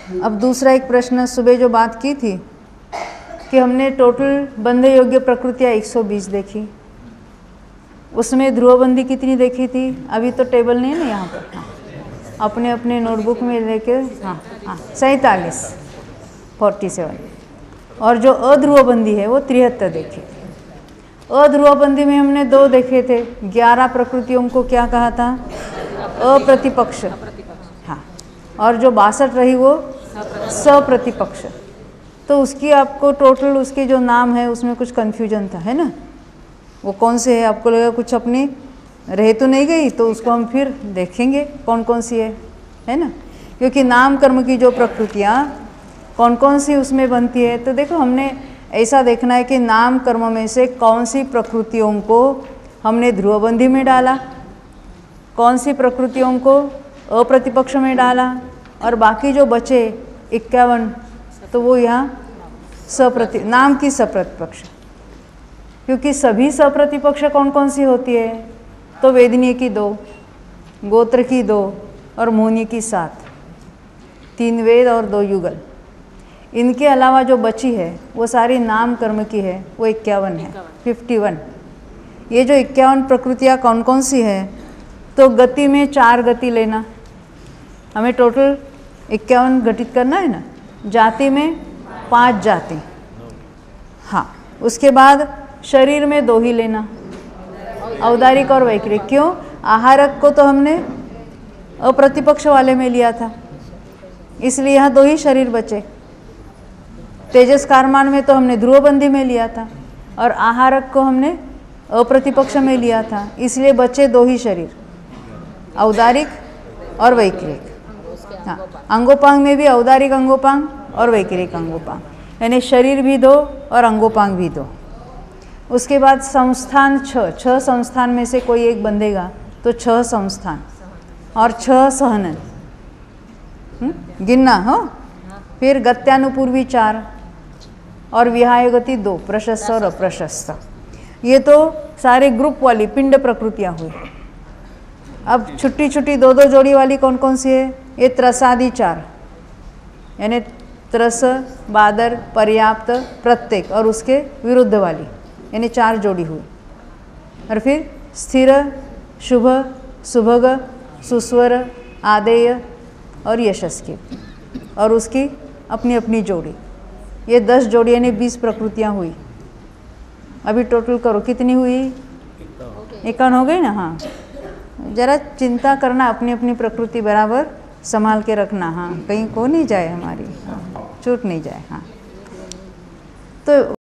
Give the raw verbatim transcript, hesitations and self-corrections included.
अब दूसरा एक प्रश्न, सुबह जो बात की थी कि हमने टोटल बंधे योग्य प्रकृतियाँ एक सौ बीस देखी, उसमें ध्रुवबंदी कितनी देखी थी? अभी तो टेबल नहीं है ना यहाँ पर, हाँ अपने अपने नोटबुक में लेके, हाँ हाँ सैंतालीस फोर्टी सेवन। और जो अध्रुवबंदी है वो तिहत्तर देखी थी। अध्रुवबंदी में हमने दो देखे थे, ग्यारह प्रकृतियों को क्या कहा था? अप्रतिपक्ष, हाँ, और जो बासठ रही वो सप्रतिपक्ष। तो उसकी आपको टोटल उसके जो नाम है उसमें कुछ कन्फ्यूजन था, है ना? वो कौन से है, आपको लगा कुछ अपनी रह तो नहीं गई, तो उसको हम फिर देखेंगे कौन कौन सी है, है ना? क्योंकि नाम कर्म की जो प्रकृतियाँ कौन कौन सी उसमें बनती है, तो देखो हमने ऐसा देखना है कि नाम कर्म में से कौन सी प्रकृतियों को हमने ध्रुवबंदी में डाला, कौन सी प्रकृतियों को अप्रतिपक्ष में डाला, और बाकी जो बचे इक्यावन तो वो यहाँ सप्रति नाम की सप्रतिपक्ष। क्योंकि सभी सप्रतिपक्ष कौन कौन सी होती है? तो वेदनीय की दो, गोत्र की दो और मोहनी की सात, तीन वेद और दो युगल। इनके अलावा जो बची है वो सारी नाम कर्म की है, वो इक्यावन है, फिफ्टी वन। ये जो इक्यावन प्रकृतियाँ कौन कौन सी है? तो गति में चार गति लेना, हमें टोटल इक्यावन घटित करना है ना। जाति में पांच जाति, हाँ। उसके बाद शरीर में दो ही लेना, औदारिक और वैक्रिक। क्यों? आहारक को तो हमने अप्रतिपक्ष वाले में लिया था, इसलिए यहाँ दो ही शरीर बचे। तेजस कारमान में तो हमने ध्रुवबंदी में लिया था, और आहारक को हमने अप्रतिपक्ष में लिया था, इसलिए बचे दो ही शरीर, औदारिक और वैक्रिक। हाँ, अंगोपांग में भी औदारिक अंगोपांग और वैक्रिक अंगोपांग, यानी शरीर भी दो और अंगोपांग भी दो। उसके बाद संस्थान छः, छः संस्थान में से कोई एक बंधेगा तो छः संस्थान, और छः सहनन गिनना हो। फिर गत्यानुपूर्वी चार, और विहाय गति दो, प्रशस्त और अप्रशस्त। ये तो सारे ग्रुप वाली पिंड प्रकृतियाँ हुई। अब छुट्टी छुट्टी दो दो जोड़ी वाली कौन कौन सी है? ये त्रसादि चार, यानी त्रस, बादर, पर्याप्त, प्रत्येक और उसके विरुद्ध वाली, यानी चार जोड़ी हुई। और फिर स्थिर, शुभ, सुभग, सुस्वर, आदेय और यशस्की, और उसकी अपनी अपनी जोड़ी। ये दस जोड़ी यानी बीस प्रकृतियाँ हुई। अभी टोटल करो कितनी हुई? इक्यावन हो गई ना। हाँ, जरा चिंता करना, अपनी अपनी प्रकृति बराबर संभाल के रखना, हाँ, कहीं को नहीं जाए हमारी, हाँ, छूट नहीं जाए। हाँ, तो